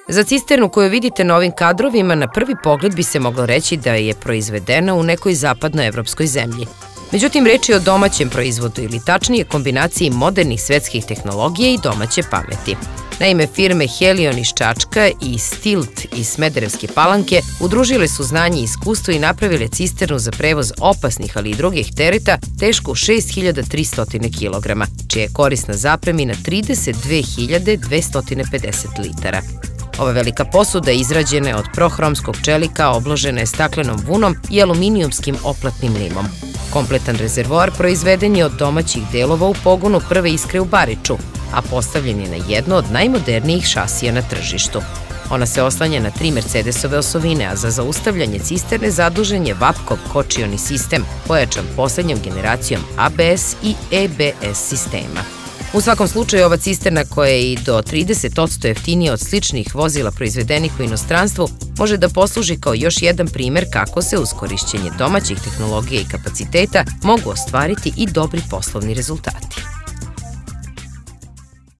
Za cisternu koju vidite na ovim kadrovima, na prvi pogled bi se moglo reći da je proizvedena u nekoj zapadnoevropskoj zemlji. Međutim, reč je o domaćem proizvodu ili tačnije kombinaciji modernih svetskih tehnologija i domaće pameti. Naime, firme Helion iz Čačka i Stilt iz Smederevske Palanke udružile su znanje i iskustvo i napravile cisternu za prevoz opasnih, ali i drugih tereta tešku 6300 kg, čija je korisna zapremina 32.250 litara. Ova velika posuda izrađena je od prohromskog čelika, obložena je staklenom vunom i aluminijumskim oplatnim limom. Kompletan rezervoar proizveden je od domaćih delova u pogonu Prve Iskre u Bariču, a postavljen je na jedno od najmodernijih šasija na tržištu. Ona se oslanja na 3 Mercedesove osovine, a za zaustavljanje cisterne zadužen je Vapkov kočioni sistem, pojačan poslednjom generacijom ABS i EBS sistema. U svakom slučaju, ova cisterna, koja je i do 30% jeftinija od sličnih vozila proizvedenih u inostranstvu, može da posluži kao još jedan primer kako se uz korišćenje domaćih tehnologija i kapaciteta mogu ostvariti i dobri poslovni rezultati.